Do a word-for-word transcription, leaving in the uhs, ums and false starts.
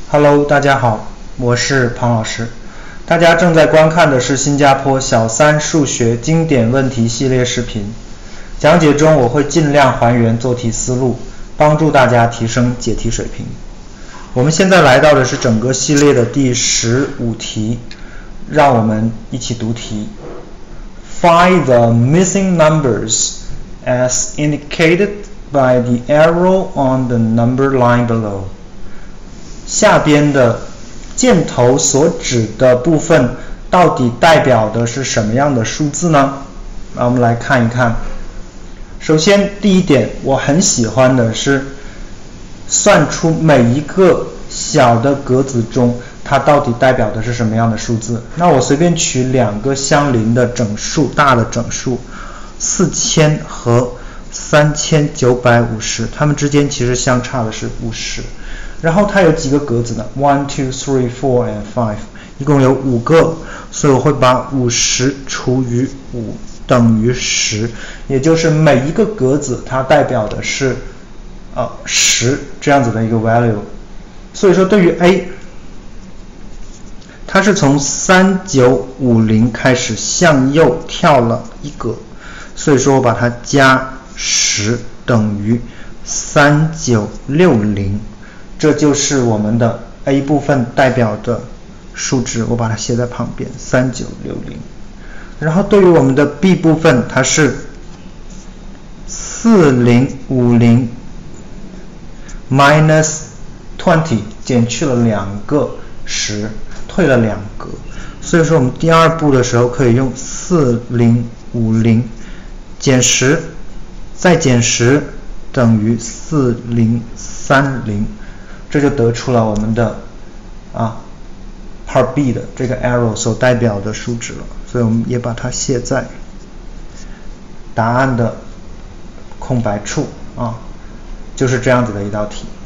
Hello， 大家好，我是庞老师。大家正在观看的是新加坡小三数学经典问题系列视频。讲解中我会尽量还原做题思路，帮助大家提升解题水平。我们现在来到的是整个系列的第十五题，让我们一起读题。Find the missing numbers as indicated by the arrow on the number line below. 下边的箭头所指的部分到底代表的是什么样的数字呢？那我们来看一看。首先第一点，我很喜欢的是算出每一个小的格子中它到底代表的是什么样的数字。那我随便取两个相邻的整数，大的整数四千和三千九百五十，它们之间其实相差的是五十。然后它有几个格子呢 one, two, three, four and five， 一共有五个，所以我会把五十除以五等于十，也就是每一个格子它代表的是呃十这样子的一个 value。所以说对于 A， 它是从三九五零开始向右跳了一格，所以说我把它加十等于三九六零。这就是我们的 A 部分代表的数值，我把它写在旁边三九六零。然后对于我们的 B 部分，它是四零五零 minus 二十，减去了两个十，退了两格。所以说我们第二步的时候可以用四零五零减十，再减十等于四零三零。这就得出了我们的啊 Part B 的这个 arrow 所代表的数值了，所以我们也把它写在答案的空白处啊，就是这样子的一道题。